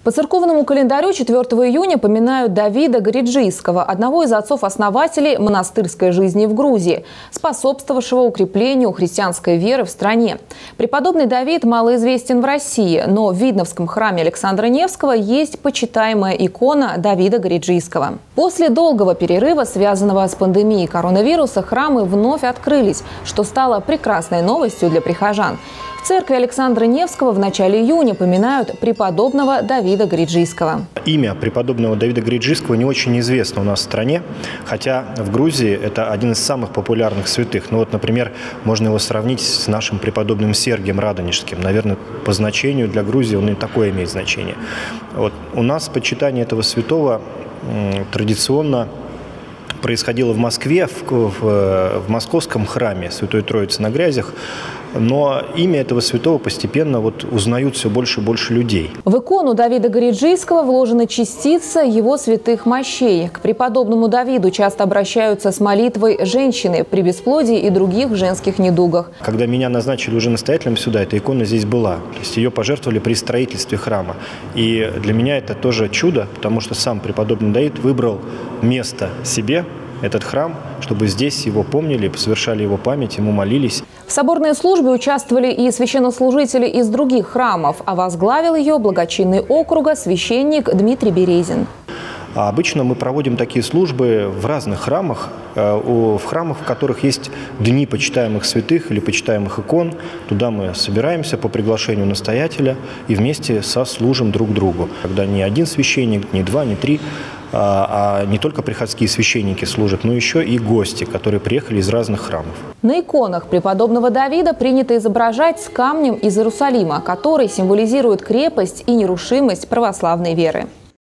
По церковному календарю 4 июня поминают Давида Гориджийского, одного из отцов-основателей монастырской жизни в Грузии, способствовавшего укреплению христианской веры в стране. Преподобный Давид малоизвестен в России, но в Видновском храме Александра Невского есть почитаемая икона Давида Гориджийского. После долгого перерыва, связанного с пандемией коронавируса, храмы вновь открылись, что стало прекрасной новостью для прихожан. В церкви Александра Невского в начале июня поминают преподобного Давида Гориджийского. Имя преподобного Давида Гориджийского не очень известно у нас в стране, хотя в Грузии это один из самых популярных святых. Ну вот, например, можно его сравнить с нашим преподобным Сергием Радонежским. Наверное, по значению для Грузии он и такое имеет значение. Вот. У нас почитание этого святого традиционно происходило в Москве, в московском храме Святой Троицы на Грязях, но имя этого святого постепенно узнают все больше и больше людей. В икону Давида Гориджийского вложена частица его святых мощей. К преподобному Давиду часто обращаются с молитвой женщины при бесплодии и других женских недугах. Когда меня назначили уже настоятелем сюда, эта икона здесь была. То есть ее пожертвовали при строительстве храма. И для меня это тоже чудо, потому что сам преподобный Давид выбрал место себе, этот храм, чтобы здесь его помнили, совершали его память, ему молились. В соборной службе участвовали и священнослужители из других храмов, а возглавил ее благочинный округа священник Дмитрий Березин. А обычно мы проводим такие службы в разных храмах, в храмах, в которых есть дни почитаемых святых или почитаемых икон. Туда мы собираемся по приглашению настоятеля и вместе сослужим друг другу. Когда не один священник, не два, не три, а не только приходские священники служат, но еще и гости, которые приехали из разных храмов. На иконах преподобного Давида принято изображать с камнем из Иерусалима, который символизирует крепость и нерушимость православной веры.